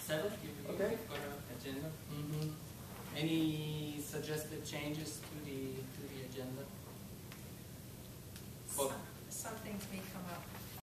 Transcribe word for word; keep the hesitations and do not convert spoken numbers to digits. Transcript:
seventh, you, you Okay. got an agenda. Mm-hmm. Any suggested changes to the to the agenda? Well, Some, some things may come up